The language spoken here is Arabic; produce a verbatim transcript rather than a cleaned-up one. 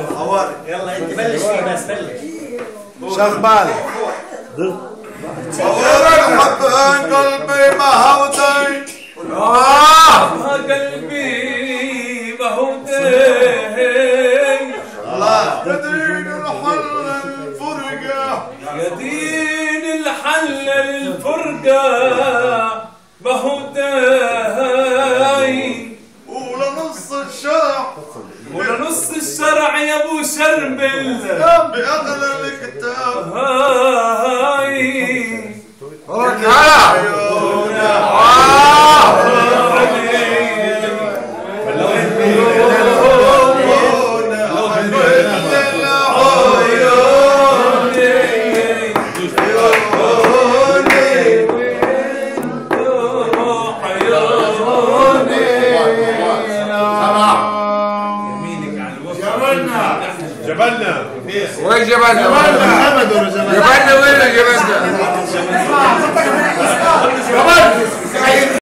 يلا انت بلش فيه بس بلش. شغبال صورك حبان قلبي ما هودي آه قلبي ما هودي الله يدين الحل الفرقة يا دين الحل الفرقة ما هودي ولا نص الشرع ولا نص الشرع يا ابو شربل بأغلى الكتاب هاي جبلنا وين جبلنا؟ جبلنا جبلنا وين جبلنا؟